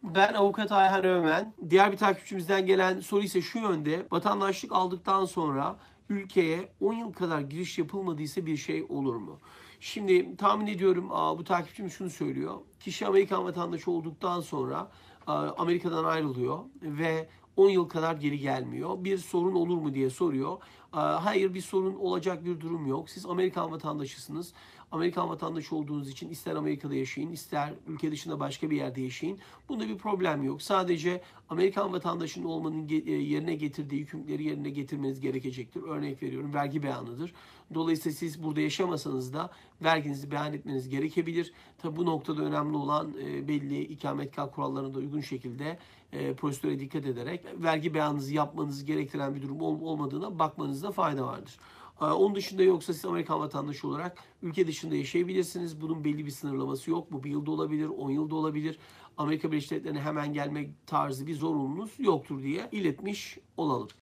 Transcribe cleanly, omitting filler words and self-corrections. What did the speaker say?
Ben avukat Ayhan Öğmen. Diğer bir takipçimizden gelen soru ise şu yönde. Vatandaşlık aldıktan sonra ülkeye 10 yıl kadar giriş yapılmadıysa bir şey olur mu? Şimdi tahmin ediyorum bu takipçimiz şunu söylüyor. Kişi Amerikan vatandaşı olduktan sonra Amerika'dan ayrılıyor ve 10 yıl kadar geri gelmiyor. Bir sorun olur mu diye soruyor. Hayır, bir sorun olacak bir durum yok. Siz Amerikan vatandaşısınız. Amerikan vatandaşı olduğunuz için ister Amerika'da yaşayın, ister ülke dışında başka bir yerde yaşayın. Bunda bir problem yok. Sadece Amerikan vatandaşının olmanın yerine getirdiği hükümleri yerine getirmeniz gerekecektir. Örnek veriyorum, vergi beyanıdır. Dolayısıyla siz burada yaşamasanız da verginizi beyan etmeniz gerekebilir. Tabi bu noktada önemli olan belli ikametgah kurallarına da uygun şekilde prosedüre dikkat ederek vergi beyanınızı yapmanızı gerektiren bir durum olmadığına bakmanızda fayda vardır. Onun dışında yoksa siz Amerikan vatandaşı olarak ülke dışında yaşayabilirsiniz. Bunun belli bir sınırlaması yok. Bu bir yılda olabilir, 10 yılda olabilir. Amerika Birleşik Devletleri'ne hemen gelme tarzı bir zorunluluğunuz yoktur diye iletmiş olalım.